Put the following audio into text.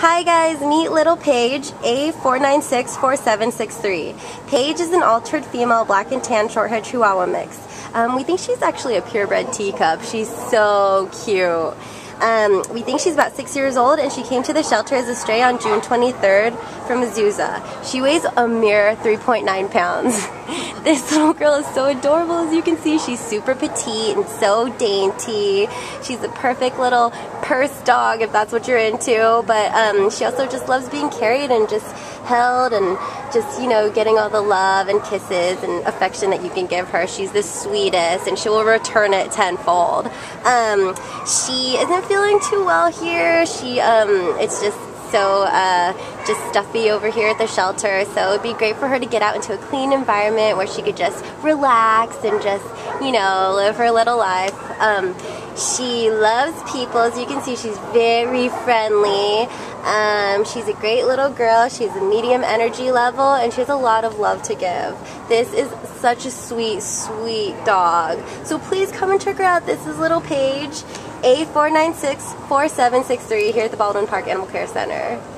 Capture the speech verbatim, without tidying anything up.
Hi guys, meet little Paige, A four nine six four seven six three. Paige is an altered female black and tan short-haired Chihuahua mix. Um, we think she's actually a purebred teacup. She's so cute. Um, we think she's about six years old, and she came to the shelter as a stray on June twenty-third from Azusa. She weighs a mere three point nine pounds. This little girl is so adorable. As you can see, she's super petite and so dainty. She's a perfect little purse dog if that's what you're into, but um, she also just loves being carried and just held and just, you know, getting all the love and kisses and affection that you can give her. She's the sweetest, and she will return it tenfold. Um, she isn't feeling too well here. She, um, it's just so uh, just stuffy over here at the shelter, so it'd be great for her to get out into a clean environment where she could just relax and just, you know, live her little life. Um, she loves people. As you can see, she's very friendly. Um, she's a great little girl. She's a medium energy level, and she has a lot of love to give. This is such a sweet, sweet dog. So please come and check her out. This is little Paige, A four nine six four seven six three, here at the Baldwin Park Animal Care Center.